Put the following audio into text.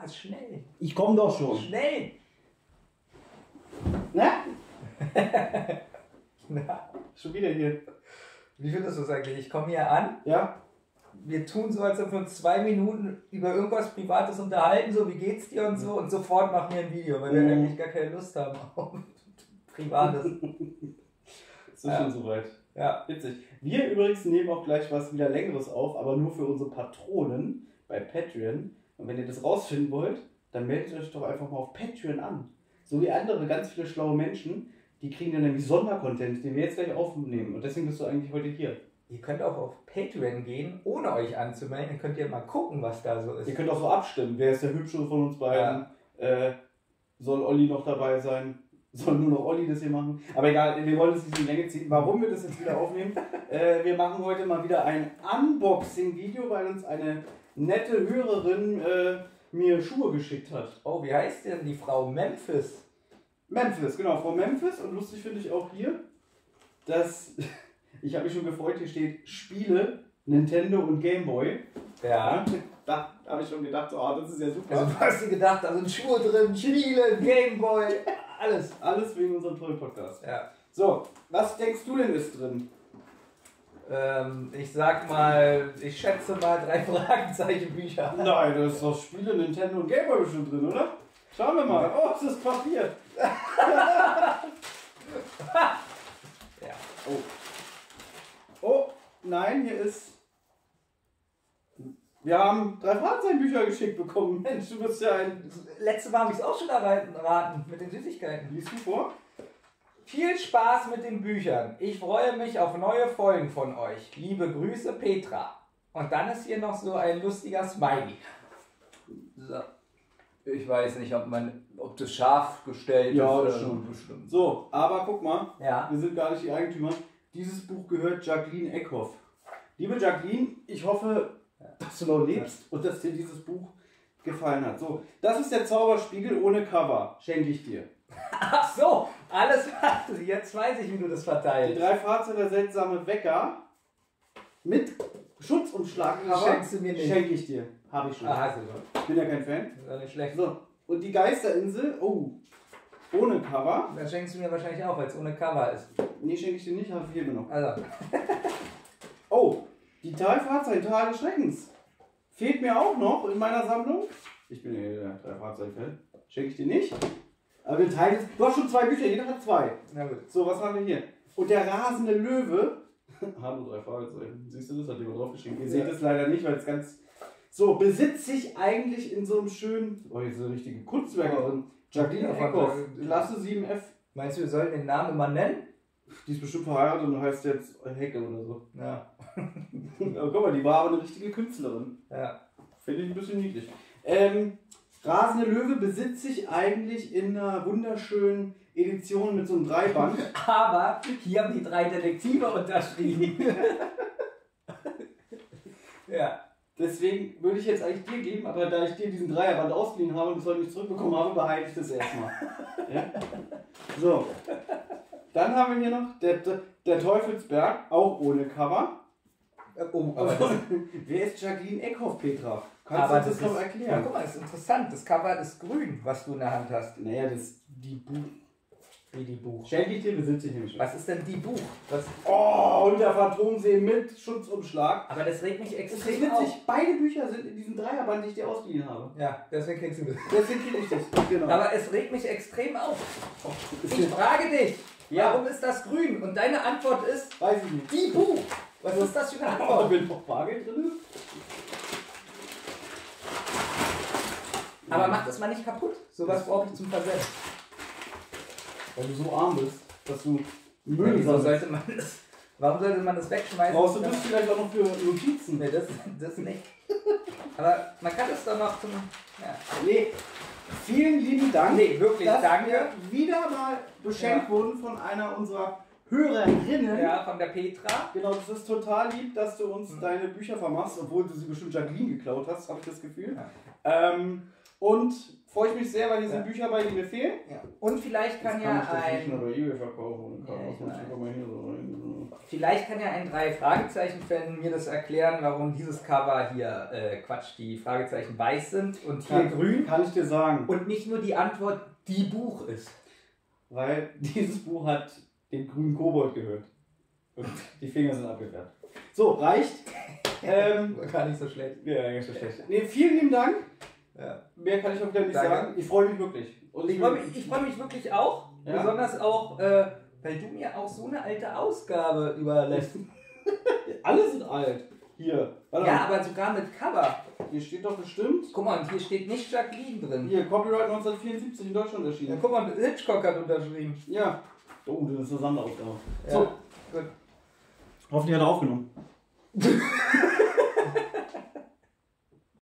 es schnell. Ich komme doch schon. Schnell! Ne? Na, Schon wieder hier. wie findest du es eigentlich? Ich komme hier an, Ja? wir tun so, als ob wir uns 2 Minuten über irgendwas Privates unterhalten, so wie geht's dir und so, und sofort machen wir ein Video, weil wir eigentlich gar keine Lust haben auf Privates. Ist ja schon soweit. Ja. Witzig. Wir übrigens nehmen auch gleich was wieder Längeres auf, aber nur für unsere Patronen bei Patreon. Und wenn ihr das rausfinden wollt, dann meldet euch doch einfach mal auf Patreon an. So wie andere ganz viele schlaue Menschen, die kriegen dann nämlich Sondercontent, den wir jetzt gleich aufnehmen. Und deswegen bist du eigentlich heute hier. Ihr könnt auch auf Patreon gehen, ohne euch anzumelden. Dann könnt ihr mal gucken, was da so ist. Ihr könnt auch so abstimmen. Wer ist der Hübschere von uns beiden? Soll Olli noch dabei sein? Soll nur noch Olli das hier machen? Aber egal, wir wollen es nicht in die Länge ziehen. Warum wir das jetzt wieder aufnehmen? Wir machen heute mal wieder ein Unboxing-Video, weil uns eine nette Hörerin mir Schuhe geschickt hat. Oh, wie heißt denn die Frau? Memphis. Memphis, genau, Frau Memphis. Und lustig finde ich auch hier, dass, ich habe mich schon gefreut, hier steht Spiele, Nintendo und Gameboy. Ja. Da habe ich schon gedacht, so, das ist ja super. Also, was hast du gedacht? Da sind Schuhe drin, Spiele, Gameboy, alles. Alles wegen unserem tollen Podcast. Ja. So, was denkst du denn ist drin? Ich sag mal, ich schätze mal 3 Fragezeichen-Bücher. Nein, da ist doch Spiele, Nintendo und Gameboy bestimmt drin, oder? Schauen wir mal. Oh, es ist Papier. Ja. Oh, nein, hier ist... Wir haben 3 Fahrzeichenbücher geschickt bekommen. Mensch, du bist ja ein... Letzte Mal habe ich es auch schon erraten mit den Süßigkeiten. Liest du vor? Viel Spaß mit den Büchern. Ich freue mich auf neue Folgen von euch. Liebe Grüße, Petra. Und dann ist hier noch so ein lustiger Smiley. So. Ich weiß nicht, ob das scharf gestellt Ja, ist. schon. Bestimmt. So, aber guck mal, Ja. wir sind gar nicht die Eigentümer. Dieses Buch gehört Jacqueline Eckhoff. Liebe Jacqueline, ich hoffe, dass du noch lebst und dass dir dieses Buch gefallen hat. So, das ist der Zauberspiegel ohne Cover. Schenke ich dir. Ach so, alles. Jetzt weiß ich, wie du das Die verteilst. 3 Fahrzeuge seltsame Wecker mit Schutzumschlag-Cover Schenkst du mir nicht. schenke ich dir. Habe ich schon. Ah, hast du schon. Ich bin ja kein Fan. Das ist doch nicht schlecht. So, und die Geisterinsel, oh, ohne Cover. Dann schenkst du mir wahrscheinlich auch, weil es ohne Cover ist. Nee, schenke ich dir nicht, habe ich hier noch. Also. Oh, die Talfahrzeuge, Tal des Schreckens. Fehlt mir auch noch in meiner Sammlung. Ich bin ja der 3 Fahrzeugfan. Schenke ich dir nicht. Aber den Teil ist. Du hast schon 2 Bücher, jeder hat 2. Na gut. So, was haben wir hier? Und der rasende Löwe. Hallo, 3 Fragezeichen. Siehst du das? Hat jemand draufgeschrieben. Ihr seht es leider nicht, weil es ganz. So, besitzt sich eigentlich in so einem schönen. Oh, hier ist eine richtige Kunstwerke drin. Jacqueline Eckhoff, Klasse 7F. Meinst du, wir sollten den Namen immer nennen? Die ist bestimmt verheiratet und heißt jetzt Hecke oder so. Ja. Aber guck mal, die war aber eine richtige Künstlerin. Ja. Finde ich ein bisschen niedlich. Rasende Löwe besitzt sich eigentlich in einer wunderschönen Edition mit so einem Dreiband. Aber hier haben die 3 Detektive unterschrieben. Ja. Deswegen würde ich jetzt eigentlich dir geben, aber da ich dir diesen Dreierband ausgeliehen habe und es heute nicht zurückbekommen habe, behalte ich das erstmal. Ja? So. Dann haben wir hier noch der Teufelsberg, auch ohne Cover. Oh, aber das, Wer ist Jacqueline Eckhoff, Petra? aber Kannst du das das noch ist, ja, erklären? guck mal, das ist interessant. Das Cover ist grün, was du in der Hand hast. Naja, das die Buch. Wie die Buch. Schenke ich dir, besitze ich nämlich schon. Was ist denn die Buch? Was? Oh, und der Phantomsee mit Schutzumschlag. Aber das regt mich Das ist extrem auf. witzig, beide Bücher sind in diesem Dreierband, den ich dir ausgeliehen habe. Ja, deswegen kriegst du das. Deswegen kriege ich das. Genau. Aber es regt mich extrem auf. Ist Ich mir- frage dich, Ja. warum ist das grün? Und deine Antwort ist, Weiß ich nicht. die Buch. Was ist das für eine Oh, Antwort? wenn noch Bargeld drin ist? Aber mach das mal nicht kaputt. Sowas brauche ich zum Versenden. Weil du so arm bist, dass du Müll Wieso sammelst. sollte man das? Warum sollte man das wegschmeißen? Brauchst du das vielleicht auch noch für Notizen? Nee, das nicht. Aber man kann es doch noch zum. Ja. Nee. Vielen lieben Dank. Nee, wirklich, dass danke. wir wieder mal beschenkt Ja. wurden von einer unserer Hörerinnen. Ja, von der Petra. Genau, das ist total lieb, dass du uns deine Bücher vermachst, obwohl du sie bestimmt Jacqueline geklaut hast, habe ich das Gefühl. Ja. Und freue ich mich sehr, weil hier sind Bücher bei, die mir fehlen. Ja. Und vielleicht kann ja ein 3-Fragezeichen-Fan mir das erklären, warum dieses Cover hier, die Fragezeichen weiß sind und hier grün. Kann ich dir sagen. Und nicht nur die Antwort, die Buch ist. Weil dieses Buch hat den grünen Kobold gehört. Und die Finger sind abgefärbt. So, reicht. Gar nicht so schlecht. Ja, nicht so schlecht. Nee, vielen lieben Dank. Ja. Mehr kann ich auch wieder nicht sagen. Ich freue mich wirklich. Und ich freu mich wirklich auch. Ja? Besonders auch, weil du mir auch so eine alte Ausgabe überlässt. Alle sind alt. Hier. Ja, aber sogar mit Cover. Hier steht doch bestimmt. Guck mal, und hier steht nicht Jacqueline drin. Hier, Copyright 1974 in Deutschland erschienen. Ja, guck mal, Hitchcock hat unterschrieben. Ja. Oh, das ist eine Sonderausgabe. Ja. So. Gut. Hoffentlich hat er aufgenommen.